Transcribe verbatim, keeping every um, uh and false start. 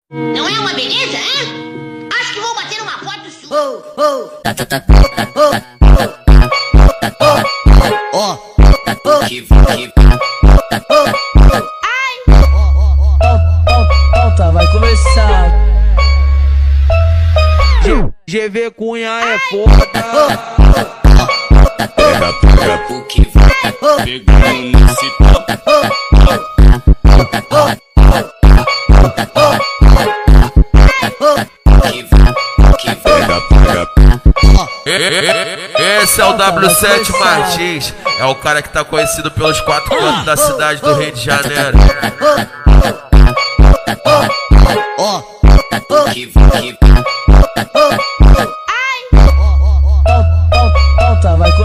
Não é uma beleza, hein? Acho que vou bater uma foto sua. Oh, oh. Tá, tá, tá, oh, oh. Que que Ai! Alta, vai começar. G V Cunha é foda. Pega, pega o que vai pegando nesse toque. Esse é o W sete Martins, é o cara que tá conhecido pelos quatro cantos da cidade do Rio de Janeiro. Ó, que